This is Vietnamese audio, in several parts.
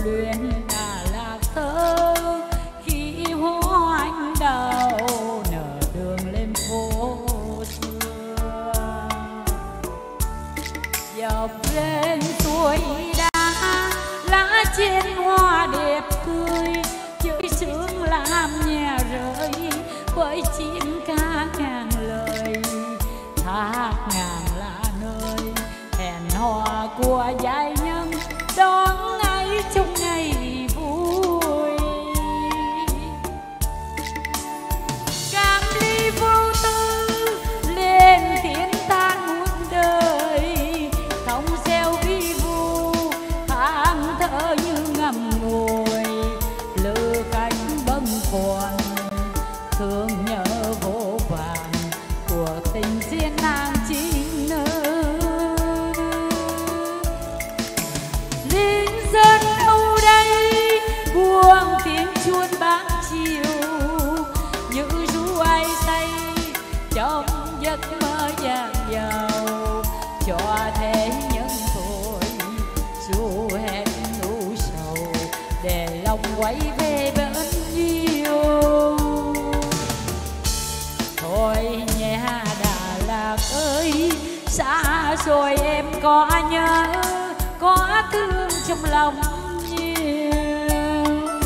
luyện Đà Lạt thơ khi hoa anh đào nở đường lên phố xưa. Dọc lên suối đá lá trên hoa đẹp tươi, chơi sướng làm nhà rơi với chim ca ngàn lời. Thác ngàn là nơi hẹn hò của giai nhân đón ngày trong ngày vui. Cam ly vô tư lên tiếng than muôn đời, không gieo vi vu than thở như ngầm ngùi. Lữ cánh bâng khuâng thương nhớ vô vàn của tình duyên nàng chính nữ. Linh dân đâu đây buông tiếng chuông bác chiều, như ru ai say trong giấc mơ dạt dào. Cho thế nhân thôi dù hết nỗi sầu, để lòng quay về bên yêu. Thôi nhà Đà Lạt ơi, xa rồi em có nhớ, có thương trong lòng nhiều.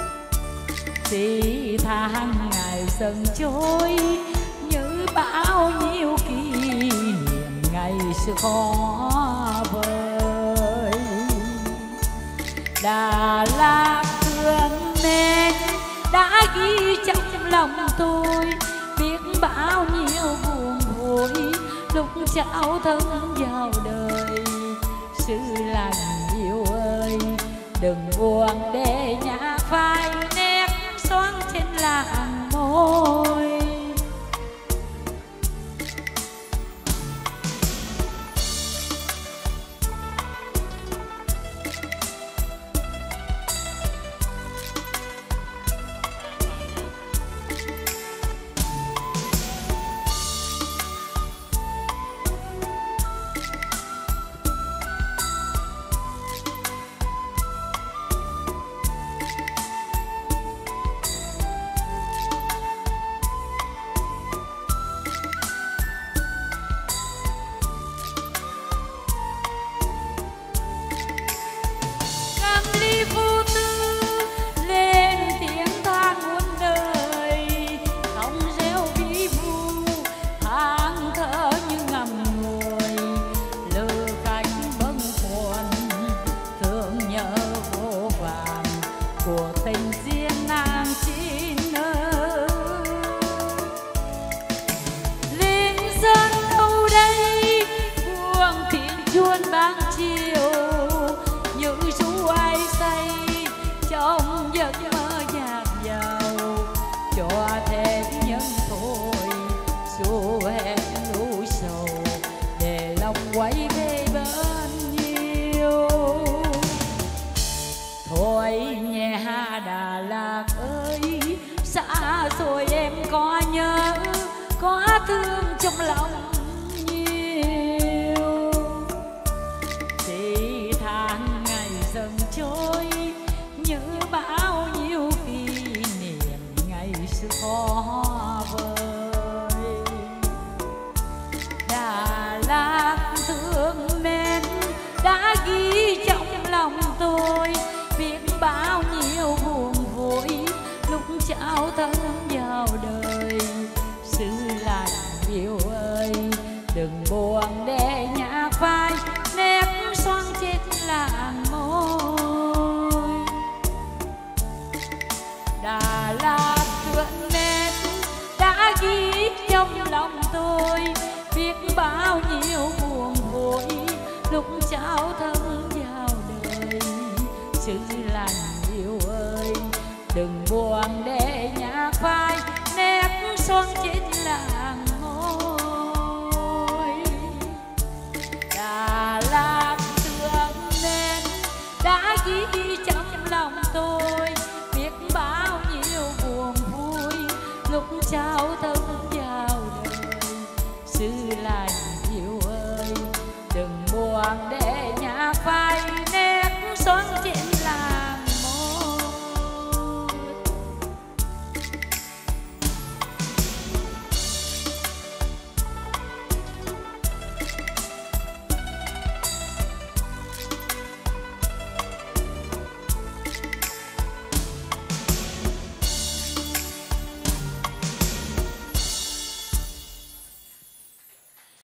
Thì tháng ngày dần trôi như bao nhiêu kỷ niệm ngày xưa khó vời. Đà Lạt thương mến đã ghi trong lòng tôi, biết bao nhiêu buồn vui lúc cháu thân vào đời. Sự lành yêu ơi, đừng buồn để nhạc phai nét xoắn trên làn môi. Của tình duyên nàng chỉ nỡ. Linh dân đâu đây buông tiếng chuông bác chiều, như ru ai say trong giấc mơ dạt dào. Cho thế nhân thôi dù hết nỗi sầu, để lòng quay về bên yêu. Thôi nhà Đà Lạt ơi, xa rồi em có nhớ, có thương trong lòng nhiều. Thì tháng ngày dần trôi như bao nhiêu kỷ niệm ngày xưa khó vời. Đà Lạt thương mến đã ghi trong lòng tôi, biết bao nhiêu buồn vui lúc cháu thân vào đời. Sự lành yêu ơi, đừng buồn để nhạc phai nét xoắn trên làn môi. Đà Lạt thương mến đã ghi trong lòng tôi, biết bao nhiêu buồn vui lúc cháu thân vào đời. Sự lành yêu ơi, đừng buồn để